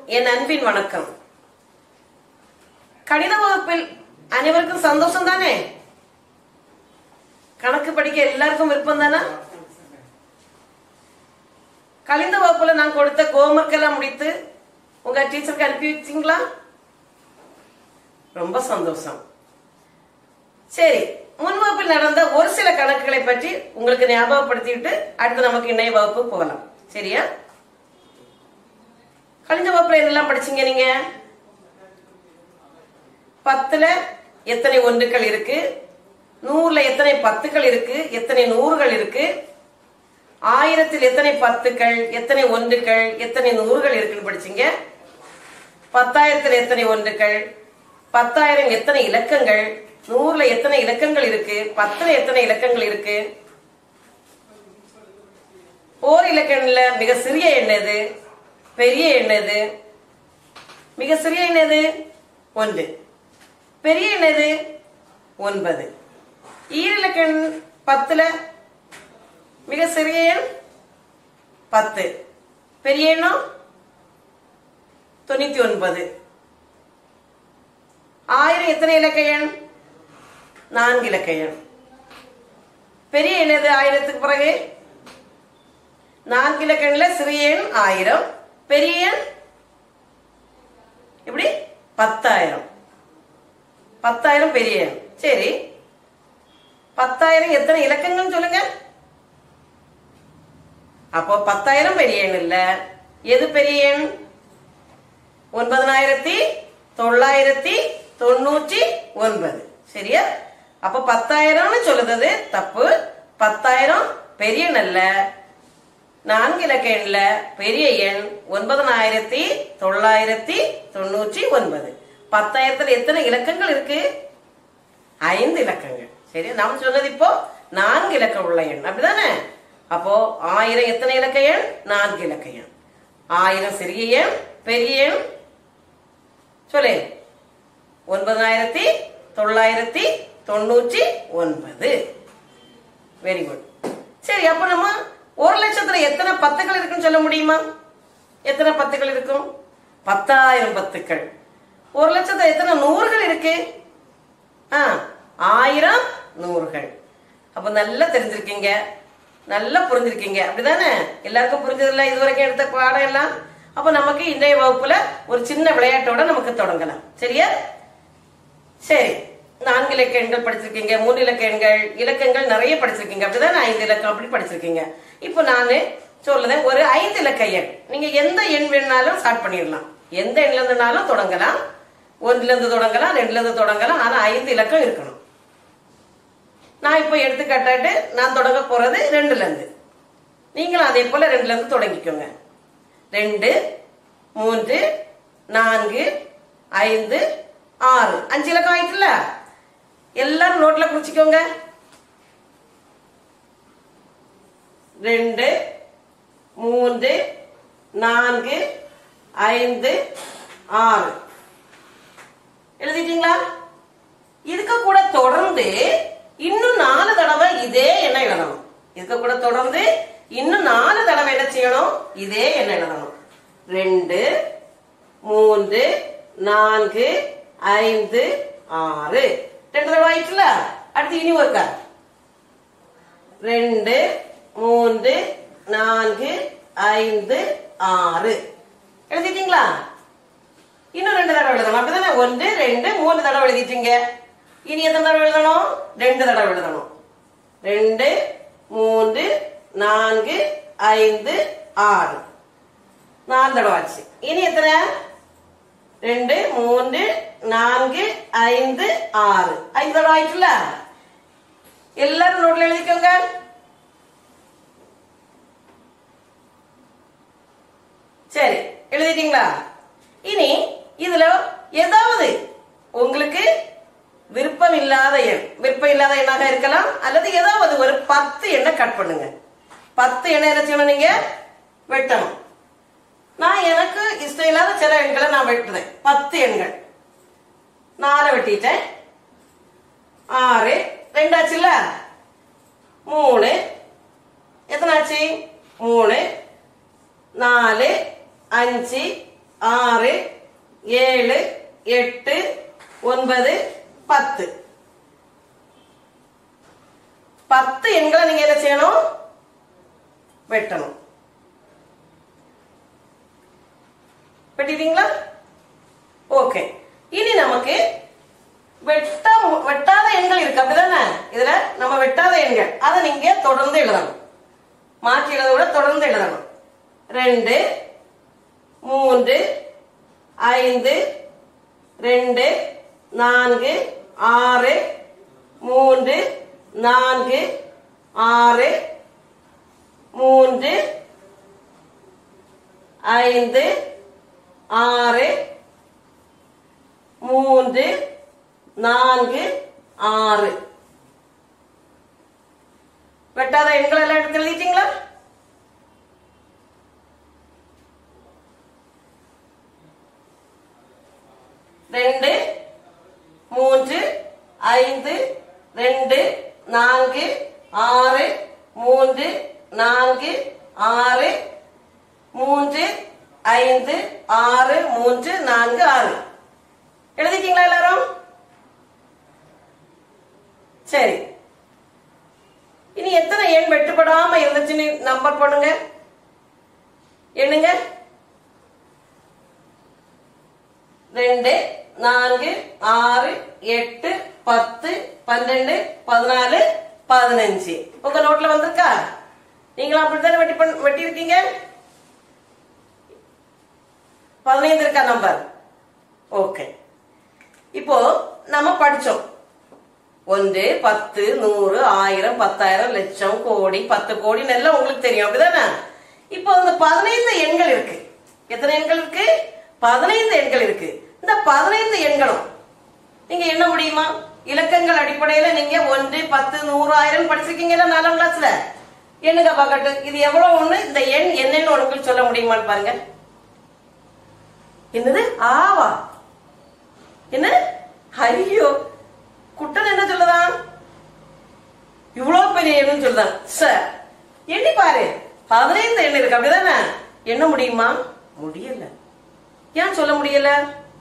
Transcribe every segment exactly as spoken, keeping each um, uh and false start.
என் அன்பின் வணக்கம். கணித வகுப்பில் அனைவருக்கும் சந்தோஷம் தானே? கணக்கு படிக்க எல்லாருக்கும் விருப்பம் தானே? கணித வகுப்புல நான் கொடுத்த ஹோம்வொர்க் எல்லாம் முடித்து உங்க டீச்சருக்கு அனுப்பி வச்சிங்களா? ரொம்ப சந்தோஷம். சரி, முன் வகுப்பில் நடந்த ஒரு சில கணக்குகளை பற்றி உங்களுக்கு ஞாபகப்படுத்திட்டு அடுத்து நமக்கு இணைய வகுப்பு போகலாம். சரியா? கணித வகுப்புல என்னெல்லாம் படிச்சீங்க நீங்க? பத்துல எத்தனை ஒன்றுகள் இருக்கு, நூறுல எத்தனை பத்துக்கள் இருக்கு, எத்தனை நூறுகள் இருக்கு, ஆயிரத்தில் எத்தனை பத்துக்கள், எத்தனை ஒன்றுகள், எத்தனை நூறுகள் இருக்குன்னு படிச்சீங்க. பத்தாயிரத்தில் எத்தனை ஒன்றுகள், பத்தாயிரம் எத்தனை இலக்கங்கள், நூறுல எத்தனை இலக்கங்கள் இருக்கு, பத்துல எத்தனை இலக்கங்கள் இருக்கு, ஓர் இலக்கண்ல மிக சிறிய எண்ணது, பெரிய எண்ணது, மிக சிறிய எண்ணது ஒன்று, பெரிய எண்ணது ஒன்பது, ஈரிலக்கண் பத்துல மிக சிறிய எண் பத்து, பெரிய எண்ணம் தொண்ணூத்தி ஒன்பது. ஆயிரம் எத்தனை இலக்க எண்? நான்கு இலக்க எண். பெரிய எண்ணது ஆயிரத்துக்கு பிறகு? நான்கு இலக்கண்ல சிறிய எண் ஆயிரம், பெரிய எண் எப்படி? பத்தாயிரம். பத்தாயிரம் பெரிய எண். சரி, பத்தாயிரம் எத்தனை இலக்கங்கள் சொல்லுங்க. அப்போ பத்தாயிரம் பெரிய எண் இல்ல. எது பெரிய எண்? ஒன்பதாயிரத்தி தொள்ளாயிரத்தி தொண்ணூற்றி ஒன்பது. சரியா? அப்ப பத்தாயிரம்னு சொல்லுறது தப்பு. பத்தாயிரம் பெரிய எண் அல்ல. நான்கு இலக்க எண்ல பெரிய எண் ஒன்பதாயிரத்தி தொள்ளாயிரத்தி தொண்ணூற்றி ஒன்பது. பத்தாயிரத்துல எத்தனை இலக்கங்கள் இருக்கு? ஐந்து இலக்கங்கள். சரி, நாம் சொன்னது இப்போ நான்கு இலக்கம் உள்ள எண், அப்படிதானே? அப்போ ஆயிரம் எத்தனை இலக்க எண்? நான்கு இலக்க எண். ஆயிரம் சிறிய எண், பெரிய எண் சொல்லு. ஒன்பதாயிரத்தி தொள்ளாயிரத்தி தொண்ணூற்றி ஒன்பது. Very good. சரி, அப்ப நம்ம ஒரு லட்சத்துல எத்தனை பத்துக்கள் இருக்குன்னு சொல்ல முடியுமா? எத்தனை பத்துக்கள் இருக்கும்? பத்தாயிரம் பத்துக்கள். ஒரு லட்சத்துல எத்தனை நூறுகள் இருக்கு? ஆயிரம் நூறுகள். அப்ப நல்லா தெரிஞ்சிருக்கீங்க, நல்லா புரிஞ்சிருக்கீங்க, அப்படிதானே? எல்லாருக்கும் புரிஞ்சதில்ல இதுவரைக்கும் எடுத்த பாடம் எல்லாம்? அப்ப நமக்கு இன்றைய வகுப்புல ஒரு சின்ன விளையாட்டோட நமக்கு தொடங்கலாம். சரியா? சரி, நான்கு இலக்க எண்கள் படிச்சிருக்கீங்க, மூன்று இலக்க எண்கள், இலக்கங்கள் நிறைய படிச்சிருக்கீங்க, அப்படிதான்? ஐந்து இலக்கம் அப்படி படிச்சிருக்கீங்க. இப்போ நானு சொல்லுறேன், ஒரு ஐந்து இலக்க எண். நீங்க எந்த எண் வேணாலும் ஸ்டார்ட் பண்ணிடலாம், எந்த எண்ல இருந்துனாலும் தொடங்கலாம். ஒன்றுல இருந்து தொடங்கலாம், ரெண்டுல இருந்து தொடங்கலாம், ஆனா ஐந்து இலக்கம் இருக்கணும். நான் இப்போ எடுத்துக்காட்டாட்டு நான் தொடங்க போறது ரெண்டுல இருந்து. நீங்களும் அதே போல ரெண்டுல இருந்து தொடங்கிக்கோங்க. ரெண்டு, மூன்று, நான்கு, ஐந்து, ஆறு, அஞ்சு இலக்கம் ஆயிட்டுல. எல்லாரும் நோட்ல குறிச்சிக்கோங்க. ரெண்டு, மூன்று, நான்கு, ஐந்து, ஆறு எழுதிட்டீங்களா? இதுக்கு கூட தொடர்ந்து இன்னும் நாலு தடவை இதே எண்ணெய் எழுதணும். இதுக்கு கூட தொடர்ந்து இன்னும் நாலு தடவை என்ன செய்யணும்? இதே எண்ணெய் எழுதணும். ரெண்டு, மூன்று, நான்கு, ஐந்து, ஆறு. ரெண்டு தடவை ஆயிட்டுல. அடுத்து இனி ஒருக்கா. ரெண்டு, மூன்று, நான்கு, ஐந்து, ஆறு எழுதிட்டீங்களா? இன்னும் ரெண்டு தடவை எழுதணும், அப்படிதானே? ஒன்று, ரெண்டு, மூணு தடவை எழுதிட்டீங்க. இனி எத்தனை தடவை எழுதணும்? ரெண்டு தடவை எழுதணும். ரெண்டு, மூன்று, நான்கு, ஐந்து, ஆறு, நாலு தடவை ஆச்சு. இனி எத்தனை? ரெண்டு, மூன்று, நான்கு, ஐந்து, ஆறு, ஐந்து தடவை ஆயிட்டுல. எல்லாரும் நோட்ல எழுதிக்கோங்க. சரி, எழுதிட்டீங்களா? இனி இதுல ஏதாவது உங்களுக்கு விருப்பம் இல்லாத எண், விருப்பம் இல்லாத எண்ணாக இருக்கலாம், அல்லது ஏதாவது ஒரு பத்து எண்ணை கட் பண்ணுங்க. பத்து எண்ணை என்ன செய்யணும்? நீங்க வெட்டணும். நான் எனக்கு இஷ்டம் இல்லாத சில எண்களை நான் வெட்டுறேன். பத்து எண்கள் நாலு வெட்டிட்டேன். ஆறு, ரெண்டாச்சுல. மூணு, எத்தனை ஆச்சு? மூணு, நாலு, அஞ்சு, ஆறு ஏழு எட்டு ஒன்பது பத்து. பத்து எண்களை நீங்க என்ன செய்யணும்? வெட்டணும். வெட்டிட்டீங்களா? ஓகே. இனி நமக்கு வெட்ட வெட்டாத எண்கள் இருக்கு, அப்படிதானே? இதுல நம்ம வெட்டாத எண்கள் அதை நீங்க தொடர்ந்து எழுதணும். மாற்றி எழுத விட தொடர்ந்து எழுதணும். ரெண்டு மூன்று ஐந்து ரெண்டு நான்கு ஆறு மூன்று நான்கு ஆறு மூன்று ஐந்து ஆறு மூன்று நான்கு ஆறு. வெட்டாத எண்கள் எல்லாம் எடுத்து எழுதிட்டீங்களா? ரெண்டு மூன்று ஐந்து ரெண்டு நான்கு ஆறு மூன்று நான்கு ஆறு மூன்று ஐந்து ஆறு மூன்று நான்கு ஆறு. எழுதிட்டீங்களா எல்லாரும்? சரி. இனி எத்தனை எண் வெட்டுப்படாம இருந்துச்சுன்னு நம்பர் பண்ணுங்க, எண்ணுங்க. ரெண்டு நான்கு ஆறு எட்டு பத்து பன்னெண்டு பதினாலு பதினஞ்சு. உங்க நோட்ல வந்திருக்கா? நீங்களும் அப்படித்தானே வெட்டி வெட்டி இருக்கீங்க? பதினைந்து இருக்கா நம்பர்? ஓகே. இப்போ நம்ம படிச்சோம் ஒன்று பத்து நூறு ஆயிரம் பத்தாயிரம் லட்சம் கோடி பத்து கோடி எல்லாம் உங்களுக்கு தெரியும், அப்படிதானே? இப்போ இந்த பதினைந்து எண்கள் இருக்கு. எத்தனை எண்கள் இருக்கு? பதினைந்து எண்கள் இருக்கு. இந்த பதினைந்து எண்களும் நீங்க எண்ண முடியுமா? இலக்கங்கள் அடிப்படையில நீங்க ஒன்று பத்து நூறு ஆயிரம் படிச்சிருக்கீங்களா நாலாம் கிளாஸ்ல? எண்ணுங்க பாக்கட்டு. இது எவ்வளவு ஒண்ணு, இந்த எண் என்னன்னு உங்களுக்கு சொல்ல முடியுமான்னு பாருங்க. என்னது? ஆவா என்ன? ஐயோ, குட்டன் என்ன சொல்லுதான்? இவ்வளவு பெரிய எண்ணு சொல்லுதான். சார் எண்ணி பாரு, பதினைந்து எண்ணு இருக்கு, அப்படிதானே? எண்ண முடியுமா? முடியல. ஏன் சொல்ல முடியல?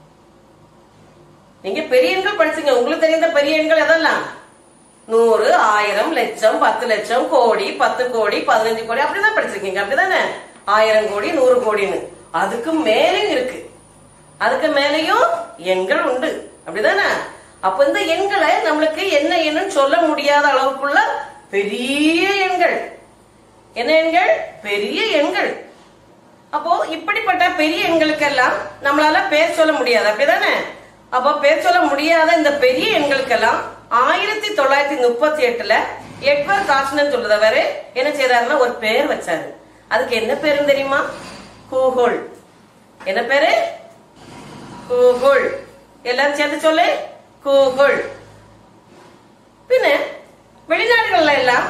நீங்க பெரிய எண்கள் படிச்சீங்க, உங்களுக்கு தெரிந்த பெரிய எண்கள் எதெல்லாம்? நூறு ஆயிரம் லட்சம் பத்து லட்சம் கோடி பத்து கோடி பதினஞ்சு கோடி அப்படிதான் படிச்சிருக்கீங்க, அப்படிதானே? ஆயிரம் கோடி நூறு கோடின்னு. அதுக்கு மேலேயும் இருக்கு, அதுக்கு மேலேயும் எண்கள் உண்டு, அப்படிதானே? அப்ப இந்த எண்களை நம்மளுக்கு என்ன எண்ணுன்னு சொல்ல முடியாத அளவுக்குள்ள பெரிய எண்கள். என்ன எண்கள்? பெரிய எண்கள். அப்போ இப்படிப்பட்ட பெரிய எண்களுக்கெல்லாம் நம்மளால பேர் சொல்ல முடியாது, அப்படிதானே? அப்போ பேர் சொல்ல முடியாத இந்த பெரிய எண்களுக்கெல்லாம் ஆயிரத்தி தொள்ளாயிரத்தி முப்பத்தி எட்டுல எட்வர்ட் காஸ்டன் சொல்றதவரு என்ன செய்தாருன்னா ஒரு பேர் வச்சாரு. அதுக்கு என்ன பேருன்னு தெரியுமா? கூகுள். என்ன பேரு? கூகுள். எல்லாரும் சேர்ந்து சொல்லு, கூகுள். பின்ன வெளிநாடுகள்ல எல்லாம்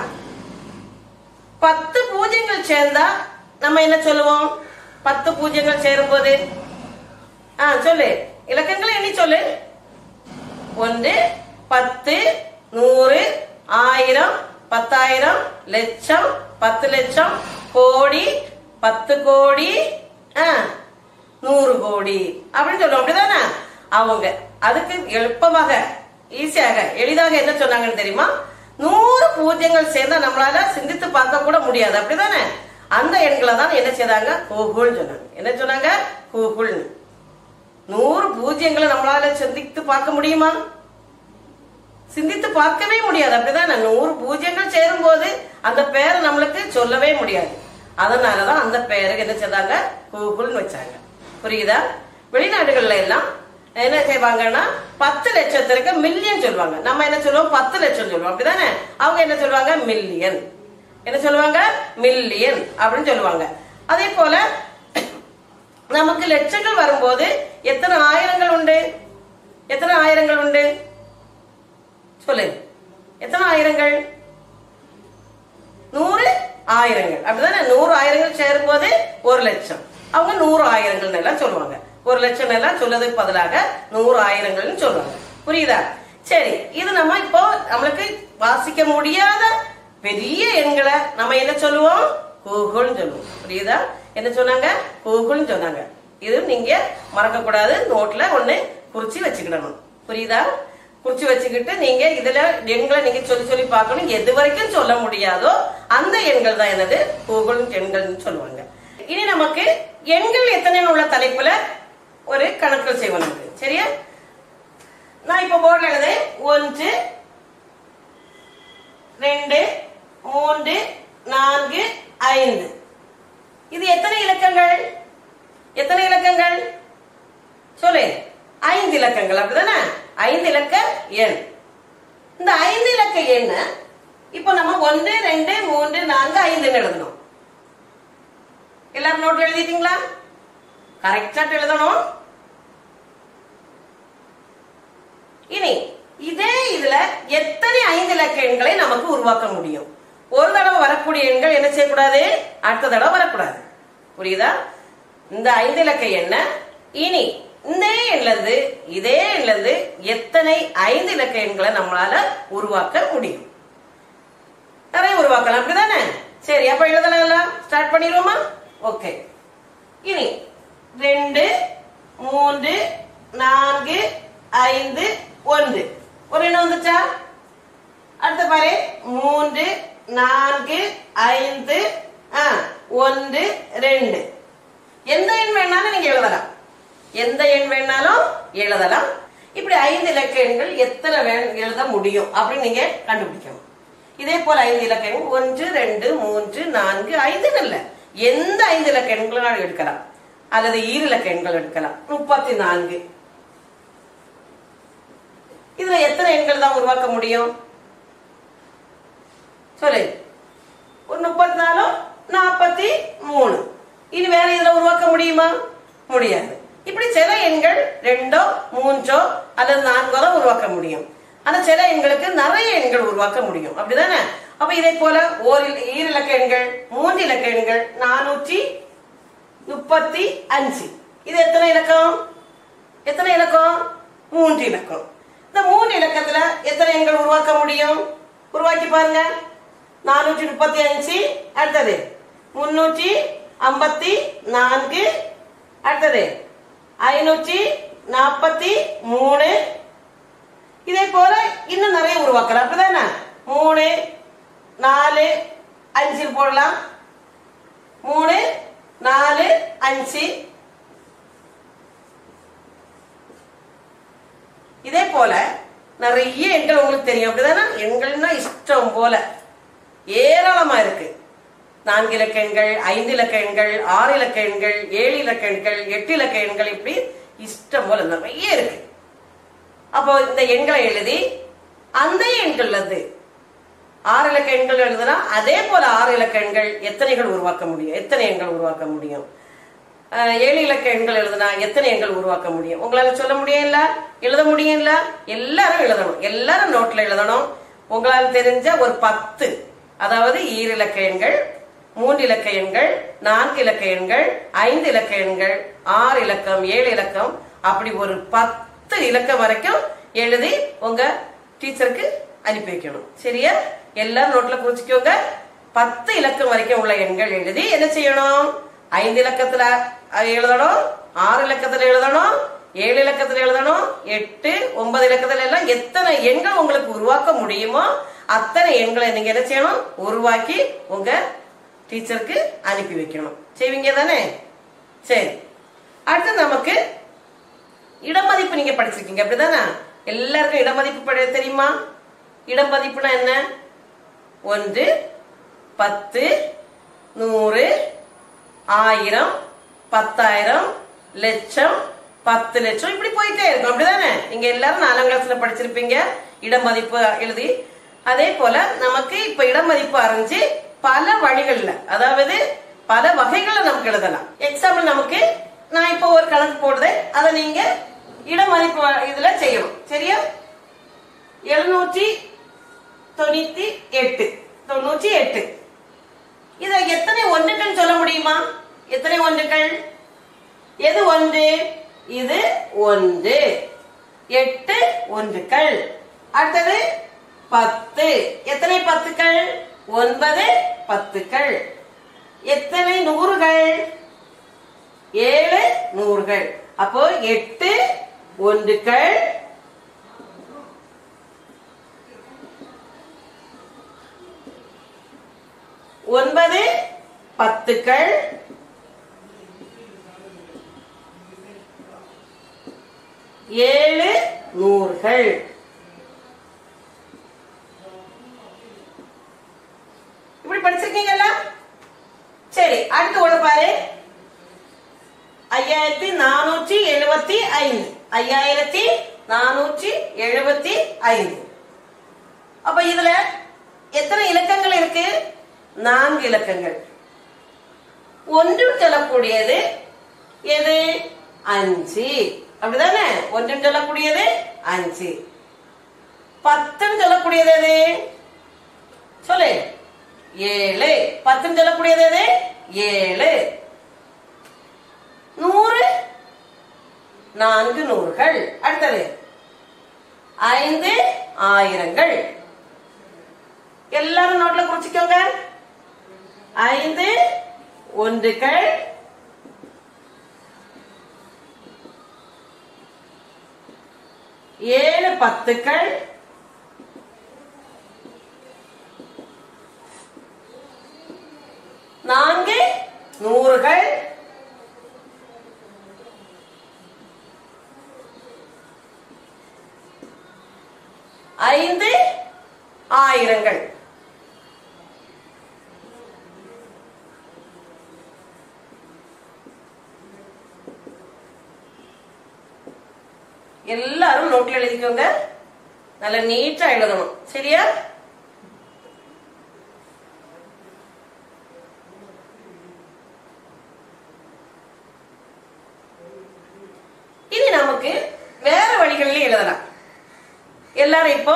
பத்து பூஜ்ஜியங்கள் சேர்ந்தா நம்ம என்ன சொல்லுவோம்? பத்து பூஜ்ஜியங்கள் சேரும் போது ஆ சொல்லு, இலக்கங்களை எண்ணி சொல்லு. ஒன்று பத்து நூறு ஆயிரம் பத்தாயிரம் லட்சம் பத்து லட்சம் கோடி பத்து கோடி நூறு கோடி அப்படின்னு சொல்லுவோம், அப்படிதானே? அவங்க அதுக்கு எளுப்பமாக ஈஸியாக எளிதாக என்ன சொன்னாங்கன்னு தெரியுமா? நூறு பூஜ்ஜியங்கள் சேர்ந்தா நம்மளால சிந்தித்து பார்க்க கூட முடியாது, அப்படிதானே? அந்த எண்களை தான் என்ன செய்தாங்க? கூகுள் சொன்னாங்க. என்ன சொன்னாங்க? கூகுள். நூறு பூஜ்ஜியங்களை நம்மளால சிந்தித்து பார்க்க முடியுமா? சிந்தித்து பார்க்கவே முடியாது, அப்படிதானே? நூறு பூஜ்ஜியங்கள் சேரும் போது அந்த பேரை நம்மளுக்கு சொல்லவே முடியாது. அதனாலதான் அந்த பேருக்கு என்ன செய்தாங்க? கூகுள்னு வச்சாங்க. புரியுதா? வெளிநாடுகள்ல எல்லாம் என்ன செய்வாங்கன்னா பத்து லட்சத்திற்கு மில்லியன் சொல்லுவாங்க. நம்ம என்ன சொல்லுவோம்? பத்து லட்சம் சொல்லுவோம், அப்படிதானே? அவங்க என்ன சொல்லுவாங்க? மில்லியன். என்ன சொல்லுவாங்க? மில்லியன் அப்படின்னு சொல்லுவாங்க. அதே போல நமக்கு லட்சங்கள் வரும்போது எத்தனை ஆயிரங்கள் உண்டு? எத்தனை ஆயிரங்கள் உண்டு? சொல்லு, எத்தனை ஆயிரங்கள்? நூறு ஆயிரங்கள், அப்படிதானே? நூறு ஆயிரங்கள் சேரும் போது ஒரு லட்சம். அவங்க நூறு ஆயிரங்கள் எல்லாம் சொல்லுவாங்க. ஒரு லட்சம் எல்லாம் சொல்லதுக்கு பதிலாக நூறு ஆயிரங்கள் சொல்லுவாங்க. புரியுதா? சரி, இது நம்ம இப்போ நம்மளுக்கு வாசிக்க முடியாத பெரிய எண்களை நம்ம என்ன சொல்லுவோம்? கூகுள்னு சொல்லுவோம். புரியுதா? என்ன சொன்னாங்க? கூகுள்னு சொன்னாங்க. இது நீங்க மறக்க கூடாது. நோட்ல ஒண்ணு குறிச்சு வச்சுக்கிடணும். புரியுதா? குறிச்சு வச்சுக்கிட்டு நீங்க இதுல எண்களை நீங்க சொல்லி சொல்லி பார்க்கணும். எது வரைக்கும் சொல்ல முடியாதோ அந்த எண்கள் தான் என்னது கூகுள் எண்கள்னு சொல்லுவாங்க. இனி நமக்கு எண்கள் எத்தனை உள்ள தலைப்புல ஒரு கணக்கு செய்வோம் நமக்கு. சரியா? நான் இப்ப போர்ட்ல எழுது ஒன்று ரெண்டு மூன்று நான்கு ஐந்து. இது எத்தனை இலக்கங்கள்? எத்தனை இலக்கங்கள் சொல்லு. ஐந்து இலக்கங்கள். அப்படிதானே? ஐந்து இலக்க எண். இந்த ஐந்து இலக்க எண் இப்ப நம்ம ஒன்று ரெண்டு மூன்று நான்கு ஐந்து எழுதணும். எல்லாரும் நோட் எழுதிட்டீங்களா? கரெக்டா எழுதணும். இனி இதே இதுல எத்தனை ஐந்து இலக்க எண்களை நமக்கு உருவாக்க முடியும்? ஒரு தடவை வரக்கூடிய எண்கள் என்ன செய்யக்கூடாது? அடுத்த தடவை வரக்கூடாது. புரியுதா? இந்த ஐந்து இலக்க எண்ண இனி இந்த எண்ல இருந்து இதே எண்ல இருந்து எத்தனை ஐந்து இலக்க எண்களை நம்மளால உருவாக்க முடியும்? நிறைய உருவாக்கலாம். அப்படிதானே? சரி, அப்ப எழுதலாம். ஸ்டார்ட் பண்ணிடுவோமா? ஓகே. இனி ரெண்டு மூன்று நான்கு ஐந்து ஒன்று. ஒரு எண்ணம் வந்துச்சா? அடுத்த பாரு மூன்று நான்கு ஐந்து ஒன்று ரெண்டு. எந்த எண் வேணாலும் நீங்க எழுதலாம். எந்த எண் வேணாலும் எழுதலாம். இப்படி ஐந்து இலக்க எண்கள் எத்தனை எழுத முடியும் அப்படின்னு நீங்க கண்டுபிடிக்கணும். இதே போல ஐந்து இலக்க எண் ஒன்று ரெண்டு மூன்று நான்கு ஐந்து இல்ல, எந்த ஐந்து இலக்க எண்களும் எடுக்கலாம். அல்லது ஈர இலக்க எண்கள் எடுக்கலாம். முப்பத்தி நான்கு. இதுல எத்தனை எண்கள் தான் உருவாக்க முடியும் சொல்லு. ஒரு முப்பத்தி நாலு நாற்பத்தி மூணு. இனி வேற இதுல உருவாக்க முடியுமா? முடியாது. இப்படி சில எண்கள் ரெண்டோ மூன்றோ அல்லது நான்கோ தான் உருவாக்க முடியும். ஆனா சில எண்களுக்கு நிறைய எண்கள் உருவாக்க முடியும். அப்படிதானே? அப்ப இதே போல ஓர் ஈர இலக்க எண்கள் மூன்று இலக்க எண்கள் நானூற்றி முப்பத்தி அஞ்சு. இது எத்தனை இலக்கம்? எத்தனை இலக்கம்? மூன்று இலக்கம். இந்த மூன்று இலக்கத்துல எத்தனை எண்கள் உருவாக்க முடியும்? உருவாக்கி பாருங்க. நானூற்றி முப்பத்தி அஞ்சு. அடுத்தது முன்னூற்றி ஐம்பத்தி நான்கு. அடுத்தது ஐநூற்றி நாற்பத்தி மூணு. இதே போல இன்னும் நிறைய உருவாக்கலாம். அப்படிதானே? மூணு நாலு அஞ்சு போடலாம். மூணு நாலு அஞ்சு. இதே போல நிறைய எண்கள் உங்களுக்கு தெரியும். அப்படிதானே? எண்கள்னா இஷ்டம் போல ஏராளமா இருக்கு. நான்கு இலக்க எண்கள், ஐந்து இலக்க எண்கள், ஆறு இலக்க எண்கள், ஏழு இலக்க எண்கள், எட்டு இலக்க எண்கள், இப்படி இஷ்டம் போல நிறைய இருக்கு. அப்போ இந்த எண்களை எழுதி அந்த எண்கள்ல இருந்து ஆறு இலக்க எண்கள் எழுதுனா அதே போல ஆறு இலக்க எண்கள் எத்தனைகள் உருவாக்க முடியும்? எத்தனை எண்கள் உருவாக்க முடியும்? ஏழு இலக்க எண்கள் எழுதுனா எத்தனை எண்கள் உருவாக்க முடியும்? உங்களால சொல்ல முடியல? எழுத முடியல? எல்லாரும் எழுதணும். எல்லாரும் நோட்ல எழுதணும். உங்களால் தெரிஞ்ச ஒரு பத்து, அதாவது ஈர இலக்க எண்கள், மூன்று இலக்க எண்கள், நான்கு இலக்க எண்கள், ஐந்து இலக்க எண்கள், ஆறு இலக்கம், ஏழு இலக்கம், அப்படி ஒரு பத்து இலக்கம் வரைக்கும் எழுதி உங்க டீச்சருக்கு அனுப்பி வைக்கணும். சரியா? எல்லாரும் நோட்ல குறிச்சுக்கோங்க. பத்து இலக்கம் வரைக்கும் உள்ள எண்கள் எழுதி என்ன செய்யணும்? ஐந்து இலக்கத்துல எழுதணும், ஆறு இலக்கத்துல எழுதணும், ஏழு இலக்கத்துல எழுதணும், எட்டு ஒன்பது இலக்கத்துல எல்லாம் எத்தனை எண்கள் உங்களுக்கு உருவாக்க முடியுமோ அத்தனை எண்களை நீங்க என்ன செய்யணும்? உருவாக்கி உங்க டீச்சருக்கு அனுப்பி வைக்கணும். செய்வீங்க தானே? சரி. அடுத்து நமக்கு இடமதிப்பு நீங்க படிச்சிருக்கீங்க. அப்படிதானே? எல்லாருக்கும் இடமதிப்பு படி தெரியுமா? இடமதிப்புனா என்ன? ஒன்று, பத்து, நூறு, ஆயிரம், பத்தாயிரம், லட்சம், பத்து லட்சம், இப்படி போயிட்டே இருக்கும். அப்படிதானே? நீங்க எல்லாரும் நாலாம் கிளாஸ்ல படிச்சிருப்பீங்க இடமதிப்பு எழுதி. அதே போல நமக்கு இப்ப இடமதிப்பு அறிஞ்சு பல வழிகள்ல, அதாவது பல வகைகள்ல நமக்கு எழுதலாம். எக்ஸாம்பிள் நமக்கு நான் இப்ப ஒரு கணக்கு போடுறேன், அதை நீங்க இடமதிப்பு இதுல செய்யணும். சரியா? எழுநூற்றி தொண்ணூத்தி எட்டு தொண்ணூற்றி எட்டு. இத எத்தனை ஒன்றுகள் சொல்ல முடியுமா? எத்தனை ஒன்றுகள்? எது ஒன்று? இது ஒன்று. எட்டு ஒன்றுகள். அடுத்தது பத்து. எத்தனை பத்துக்கள்? ஒன்பது பத்துக்கள். எத்தனை நூறுகள்? ஏழு நூறுகள். அப்போ எட்டு ஒன்றுகள், ஒன்பது பத்துக்கள், ஏழு நூறுகள். இப்படி படிச்சிருக்கீங்கல்ல? சரி, அடுத்து ஒண்ணு பாரு. ஐயாயிரத்தி நானூற்றி எழுபத்தி ஐந்து ஐயாயிரத்தி நானூற்றி எழுபத்தி ஐந்து. அப்ப இதுல எத்தனை இலக்கங்கள் இருக்கு? நான்கு இலக்கங்கள். ஒன்று சொல்லக்கூடியது எது? அஞ்சு. அப்படிதானே? ஒன்று சொல்லக்கூடியது அஞ்சு. பத்துன்னு சொல்லக்கூடியது எது? சொல்லு. ஏழு. பத்துன்னு சொல்லக்கூடியது எது? ஏழு. நூறு நான்கு நூறுகள். அடுத்தது ஐந்து ஆயிரங்கள். எல்லாரும் நோட்ல குறிச்சுக்கோங்க. ஐந்து ஒன்றுகள், ஏழு பத்துக்கள், நான்கு நூறுகள், ஐந்து ஆயிரங்கள். எல்லாரும் நோட்ல எழுதிக்கோங்க. நல்ல நீட்டா எழுதணும். சரியா? இது நமக்கு வேற வழிகளில் எழுதலாம். எல்லாரும் இப்போ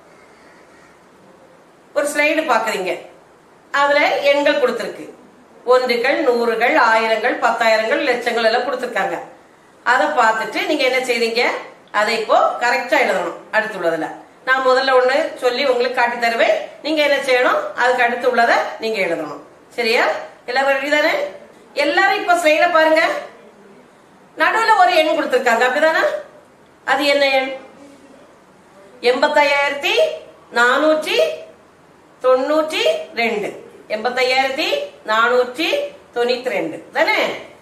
ஒரு ஸ்லைடு பாக்குறீங்க. அதுல எண்கள் கொடுத்திருக்கு. ஒன்றுகள், நூறுகள், ஆயிரங்கள், பத்தாயிரங்கள், லட்சங்கள் எல்லாம் கொடுத்திருக்காங்க. அதை பார்த்துட்டு நீங்க என்ன செய்றீங்க? அதை இப்போ கரெக்டா எழுதணும். அடுத்துள்ளதுல நான் முதல்ல ஒண்ணு சொல்லி உங்களுக்கு காட்டி தருவேன். நீங்க என்ன செய்யணும்? அதுக்கு அடுத்து உள்ளத நீங்க எழுதணும். சரியா? எல்லாரும் ரெடிதானே? எல்லாரும் இப்ப ஸ்லைட பாருங்க. நடுவுல ஒரு எண் கொடுத்திருக்காங்க. அப்படிதானே? அது என்ன எண்? எண்பத்தி ஐயாயிரத்தி நானூற்றி தொண்ணூற்றி ரெண்டு. எண்பத்தி ஐயாயிரத்தி நானூற்றி தொண்ணூத்தி ரெண்டு தானே?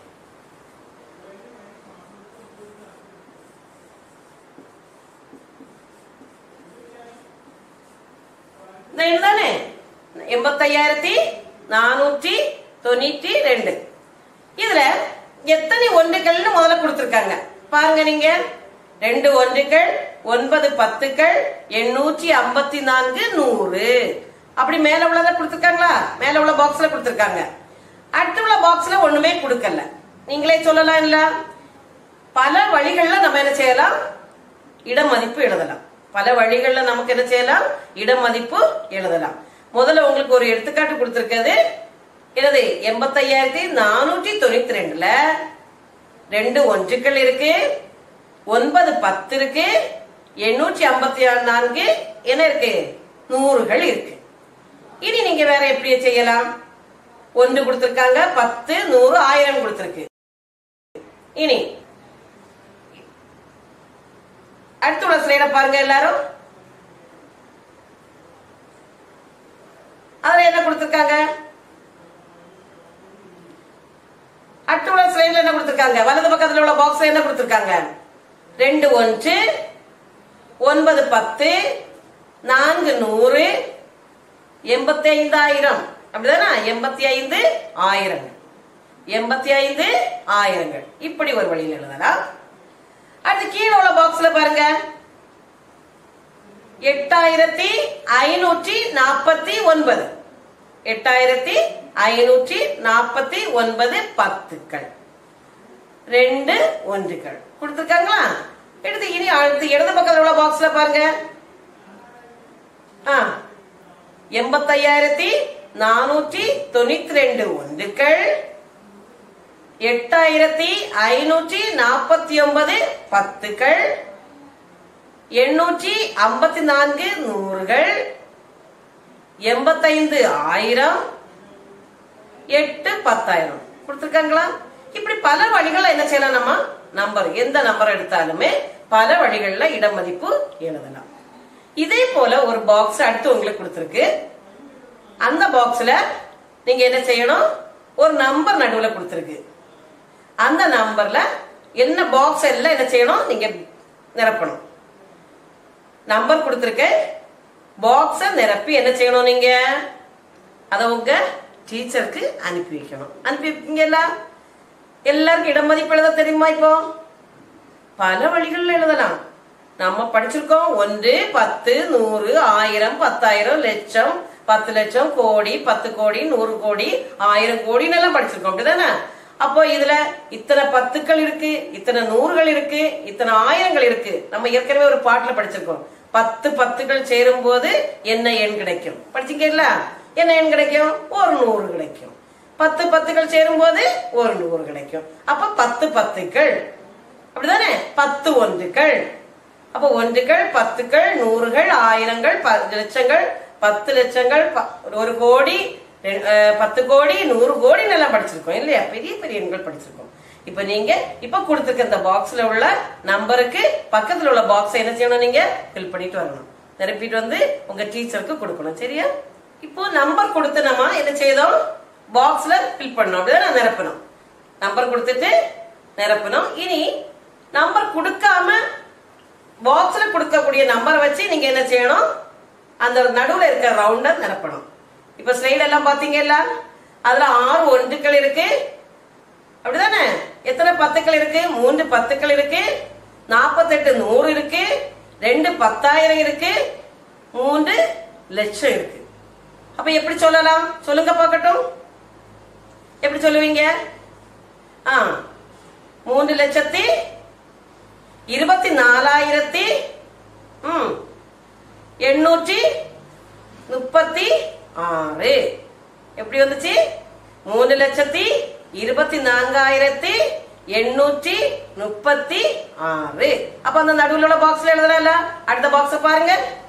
தானே? எண்பத்தி ஐயாயிரத்தி நானூற்றி தொண்ணூற்றி ரெண்டு. இதுல எத்தனை ஒன்றுகள்னு முதல்ல கொடுத்திருக்காங்க பாருங்க. நீங்க ரெண்டு ஒன்றுகள், ஒன்பது பத்துக்கள், எண்ணூற்றி ஐம்பத்தி நான்கு நூறு. அப்படி மேல உள்ளத கொடுத்திருக்காங்களா? மேல உள்ள பாக்ஸ்ல கொடுத்திருக்காங்க. அடுத்து உள்ள பாக்ஸ்ல ஒண்ணுமே கொடுக்கல. நீங்களே சொல்லலாம் இல்ல? பல வழிகள்ல நம்ம என்ன செய்யலாம்? இட மதிப்பு எழுதலாம். பல வழிகள்ல நமக்கு என்ன செய்யலாம்? இட மதிப்பு எழுதலாம். முதல்ல உங்களுக்கு ஒரு எடுத்துக்காட்டு கொடுத்திருக்கிறது. என்னது? எண்பத்தி ஐயாயிரத்தி நானூற்றி தொண்ணூத்தி ரெண்டுல ரெண்டு ஒன்றுகள் இருக்கு, ஒன்பது பத்து இருக்கு, எண்ணூற்றி ஐம்பத்தி நான்கு என்ன இருக்கு? நூறுகள் இருக்கு. இனி நீங்க வேற எப்படி செய்யலாம்? ஒன்று கொடுத்திருக்காங்க, பத்து, நூறு, ஆயிரம் கொடுத்திருக்கு. இனி அடுத்த உள்ள ஸ்லைட பாருங்க. எல்லாரும் அதுல என்ன கொடுத்திருக்காங்க? அடுத்த உள்ள ஸ்லைட்ல என்ன கொடுத்திருக்காங்க? வலது பக்கத்துல உள்ள பாக்ஸ்ல என்ன கொடுத்திருக்காங்க? ரெண்டு ஒன்று, ஒன்பது பத்து, நான்கு நூறு, எண்பத்தி ஐந்தாயிரம். அப்படிதானா? எண்பத்தி ஐந்து ஆயிரங்கள். எண்பத்தி ஐந்து ஆயிரங்கள். இப்படி ஒரு வழியில் எழுதலாம். அடுத்து கீழே உள்ள பாக்ஸ்ல பாருங்க. எட்டாயிரத்தி ஐநூற்றி நாற்பத்தி ஒன்பது. எட்டாயிரத்தி ஐநூற்றி நாற்பத்தி ஒன்பது பத்துக்கள். ரெண்டு ஒன்றுகள் கொடுத்திருக்காங்களா? எடுத்து இனி அடுத்து இடது பக்கத்தில் உள்ள பாக்ஸ்ல பாருங்க. எண்பத்தி ஐயாயிரத்தி நானூற்றி தொண்ணூத்தி ரெண்டு ஒன்றுகள், எட்டாயிரத்தி ஐநூற்றி நாற்பத்தி ஒன்பது பத்துக்கள், எண்ணூற்றி ஐம்பத்தி நான்கு நூறுகள், எண்பத்தைந்து ஆயிரம், எட்டு பத்தாயிரம் கொடுத்திருக்காங்களா? இப்படி பல வழிகள் என்ன செய்யலாம், நம்ம நம்பர் எந்த நம்பர் எடுத்தாலுமே பல வழிகள்ல இடமதிப்பு எழுதலாம். இதே போல ஒரு பாக்ஸ் அடுத்து உங்களுக்கு கொடுத்திருக்கு. அந்த பாக்ஸ்ல நீங்க என்ன செய்யணும், ஒரு நம்பர் நடுவுல கொடுத்திருக்கு. அந்த நம்பர்ல என்ன பாக்ஸ் எல்லாம் என்ன செய்யணும், நீங்க நிரப்பணும். நம்பர் கொடுத்திருக்க பாக்ஸ நிரப்பி என்ன செய்யணும், நீங்க அத உங்க டீச்சருக்கு அனுப்பி வைக்கணும். அனுப்பி வைப்பீங்களா? எல்லாருக்கும் இடமதிப்பு எழுத தெரியுமா? இப்போ பல வழிகள் எழுதலாம். நம்ம படிச்சிருக்கோம் ஒன்று, பத்து, நூறு, ஆயிரம், பத்தாயிரம், லட்சம், பத்து லட்சம், கோடி, பத்து கோடி, நூறு கோடி, ஆயிரம் கோடின்னு எல்லாம் படிச்சிருக்கோம், அப்படிதானே? அப்போ இதுல இத்தனை பத்துக்கள் இருக்கு, இத்தனை நூறுகள் இருக்கு, இத்தனை ஆயிரங்கள் இருக்கு. நம்ம ஏற்கனவே ஒரு பாட்டுல படிச்சிருக்கோம், பத்து பத்துக்கள் சேரும் போது என்ன எண் கிடைக்கும், படிச்சிருக்கீங்களா? என்ன எண் கிடைக்கும்? ஒரு நூறு கிடைக்கும். பத்து பத்துக்கள் சேரும் போது ஒரு நூறு கிடைக்கும். அப்ப பத்து பத்துக்கள், அப்படிதானே? பத்து ஒன்றுகள், அப்ப ஒன்றுகள், பத்துக்கள், நூறுகள், ஆயிரங்கள், லட்சங்கள், பத்து லட்சங்கள், ஒரு கோடி, பத்து கோடி, நூறு கோடி நல்லா படிச்சிருக்கோம் இல்லையா? பெரிய பெரிய எண்கள் படிச்சிருக்கோம். இப்ப நீங்க இப்ப கொடுத்துருக்க இந்த பாக்ஸ்ல உள்ள நம்பருக்கு பக்கத்துல உள்ள பாக்ஸ் என்ன செய்யணும், நீங்க ஃபில் பண்ணிட்டு வரணும். நிரப்பிட்டு வந்து உங்க டீச்சருக்கு கொடுக்கணும். சரியா? இப்போ நம்பர் கொடுத்து நம்ம என்ன செய்தோம், பாக்ஸ்ல ஃபில் பண்ணணும், அப்படிதான் நிரப்பணும். நம்பர் கொடுத்துட்டு நிரப்பணும். இனி நம்பர் கொடுக்காம பாக்ஸ்ல கொடுக்கக்கூடிய நம்பரை வச்சு நீங்க என்ன செய்யணும், அந்த நடுவுல இருக்கிற ரவுண்ட நிரப்பணும். இப்ப ஸ்லைட் எல்லாம் பாத்தீங்கல்ல, அதுல ஆறு ஒன்றுகள் இருக்கு, அப்படிதானே? எத்தனை பத்துக்கள் இருக்கு? மூன்று பத்துக்கள் இருக்கு, நாற்பத்தெட்டு நூறு இருக்கு, ரெண்டு பத்தாயிரம் இருக்கு, மூன்று லட்சம் இருக்கு. அப்ப எப்படி சொல்லலாம், சொல்லுங்க பார்க்கட்டும். எப்படி சொல்லுவீங்க? ஆ மூன்று லட்சத்தி இருபத்தி நாலாயிரத்தி ம் எண்ணூற்றி முப்பத்தி ஆறு. எப்படி வந்துச்சு? மூன்று லட்சத்தி இருபத்தி நான்காயிரத்தி எண்ணூற்றி முப்பத்தி ஆறு. அப்ப அந்த நடுவில் உள்ள பாக்ஸ்ல எழுதுறல. அடுத்த பாக்ஸ் பாருங்க.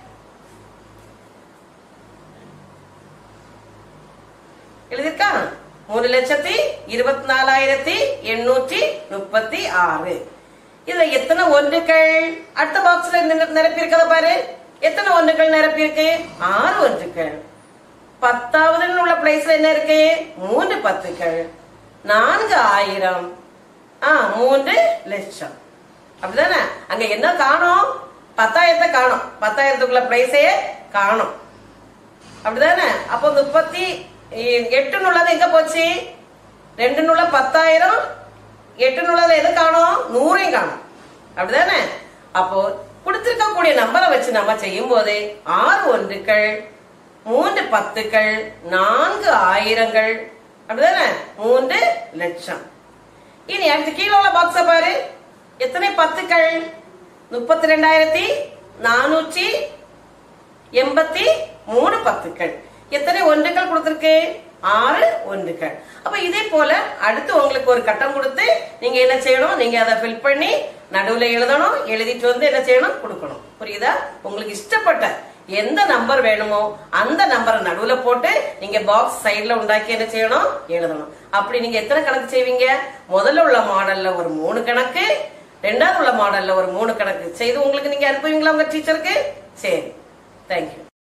எழுதிருக்கா? மூணு லட்சத்தி இருபத்தி நாலாயிரத்தி எண்ணூற்றி முப்பத்தி ஆறு. இதுல எத்தனை ஒன்றுகள் அடுத்த பாக்ஸ்ல நிரப்பி இருக்கத பாரு. எத்தனை ஒன்றுகள் நிரப்பி இருக்கு? ஆறு ஒன்றுகள். பத்தாவது உள்ள பிளேஸ்ல என்ன இருக்கு? மூன்று பத்துக்கள், நான்கு ஆயிரம், ஆஹ் மூன்று லட்சம். அப்படிதானே? அங்க என்ன காணும்? பத்தாயிரத்தை காணும். பத்தாயிரத்துக்குள்ள பிளேஸே காணும். அப்படிதானே? அப்போ முப்பத்தி எட்டு நுள்ளது எங்க போச்சு? ரெண்டு நுள்ள பத்தாயிரம், எட்டு நுள்ளது எது காணும்? நூறையும் காணும். அப்படிதானே? அப்போ கொடுத்திருக்கக்கூடிய நம்பரை வச்சு நம்ம செய்யும் போது ஆறு ஒன்றுகள், மூன்று பத்துக்கள், நான்கு ஆயிரங்கள், அப்படிதானே? மூன்று லட்சம். இனி அடுத்து கீழே உள்ள பாக்ஸ பாரு. எத்தனை பத்துக்கள்? முப்பத்தி ரெண்டாயிரத்தி நானூற்றி எண்பத்தி மூணு பத்துக்கள். எத்தனை ஒன்றுகள் கொடுத்திருக்கு? ஆறு ஒன்றுகள். அப்ப இதே போல அடுத்து உங்களுக்கு ஒரு கட்டம் கொடுத்து நீங்க என்ன செய்யணும்? நீங்க அதை ஃபில் பண்ணி நடுவுல எழுதணும். எழுதிட்டு வந்து என்ன செய்யணும்? கொடுக்கணும். புரியுதா? உங்களுக்கு இஷ்டப்பட்ட எந்த நம்பர் வேணுமோ அந்த நம்பரை நடுவுல போட்டு நீங்க பாக்ஸ் சைட்ல உண்டாக்கி என்ன செய்யணும்? எழுதணும். அப்படி நீங்க எத்தனை கணக்கு செய்வீங்க? முதல்ல உள்ள மாடல்ல ஒரு மூணு கணக்கு, ரெண்டாவது உள்ள மாடல்ல ஒரு மூணு கணக்கு செய்து உங்களுக்கு நீங்க அனுப்புவீங்களா உங்க டீச்சருக்கு? சரி, தேங்க்யூ.